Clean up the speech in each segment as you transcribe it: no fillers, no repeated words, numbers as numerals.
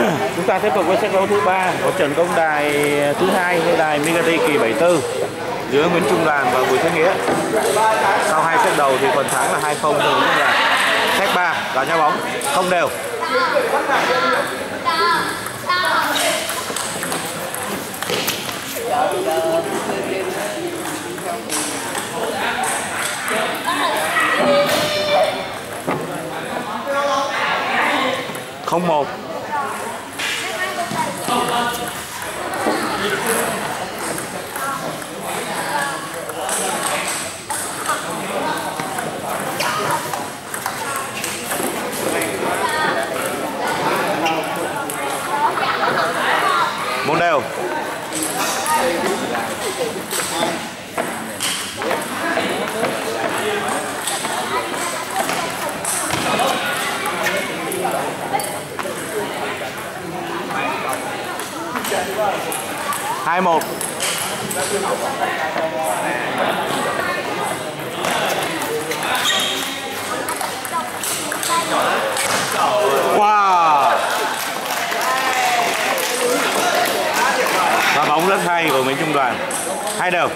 Chúng ta tiếp tục với set đấu thứ 3 của trận công đài thứ hai với đài Megati kỳ 74 giữa Nguyễn Trung Đoàn và Bùi Thế Nghĩa. Sau 2 set đầu thì phần thắng là 2-0 cho Nguyễn Trung Đoàn. Set 3 là nhau bóng không đều. Không một. Một đều. Hai một. Wow. Và bóng rất hay của Nguyễn Trung Đoàn. Hai đều.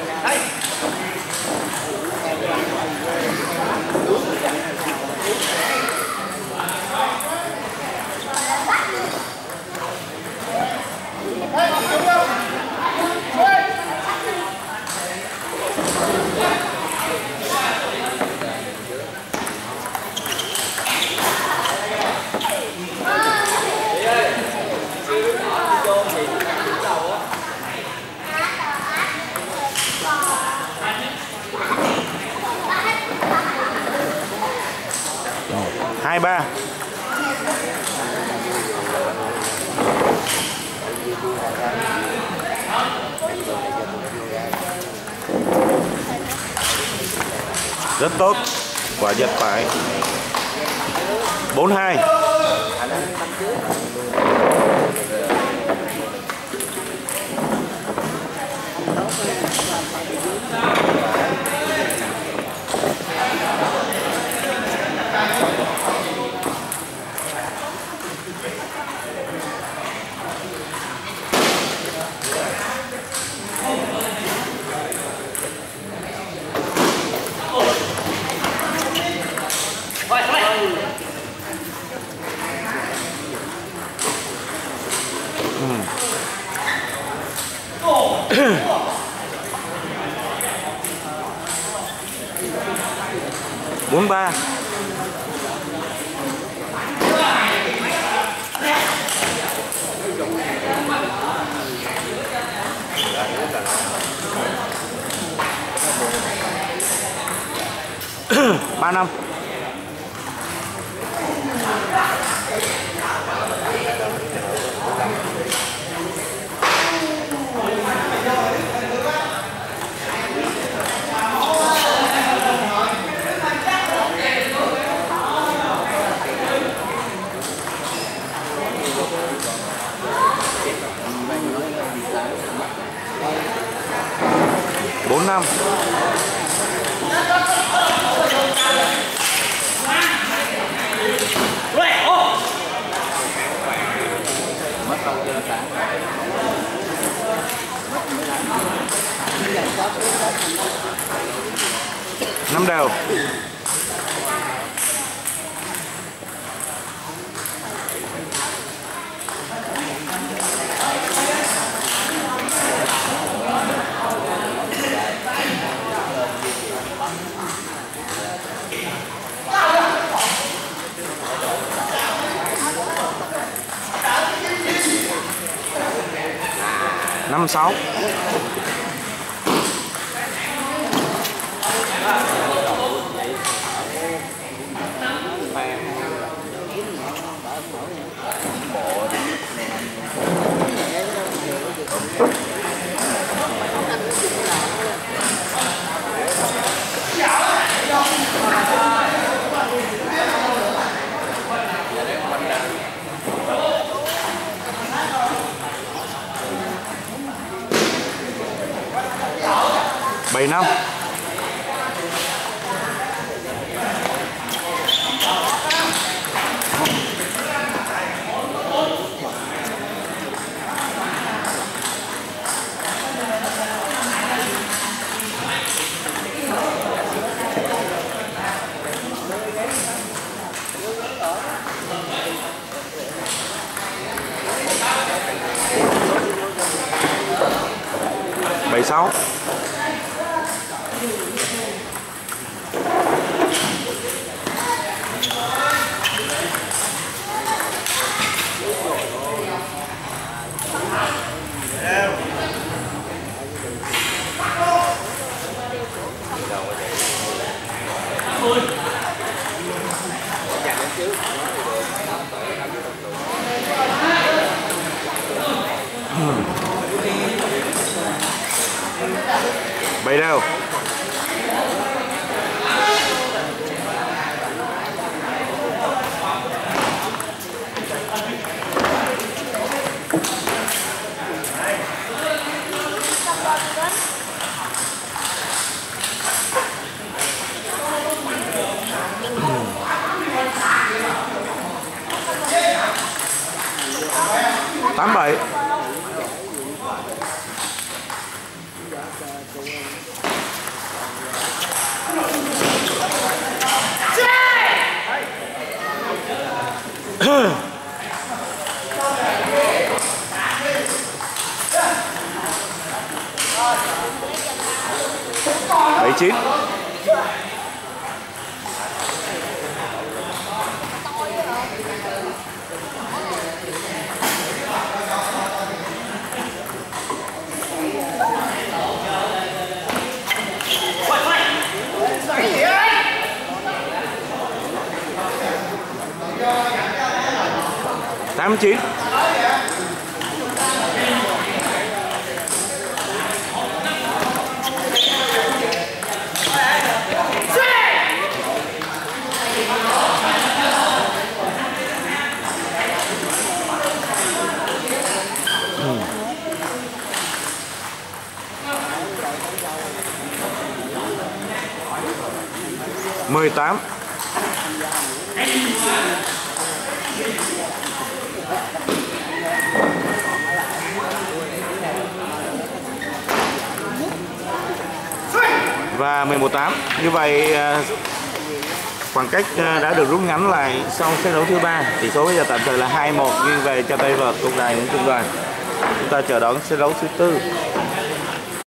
Hai ba. Rất tốt. Quả giật phải. 4-2. Bốn ba. Ba năm. Bốn năm. Năm đều. Năm sáu. Bảy năm. 16. Bảy đều. Tám bảy. Bảy chín. Tám chín. 18. Và 11-8. Như vậy khoảng cách đã được rút ngắn lại sau set đấu thứ 3. Tỷ số bây giờ tạm thời là 2-1 nghiêng về cho tay vợt Công Đài Nguyễn Trung Đoàn. Chúng ta chờ đón set đấu thứ 4.